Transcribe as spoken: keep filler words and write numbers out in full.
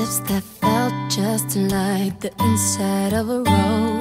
lips that felt just like the inside of a rose.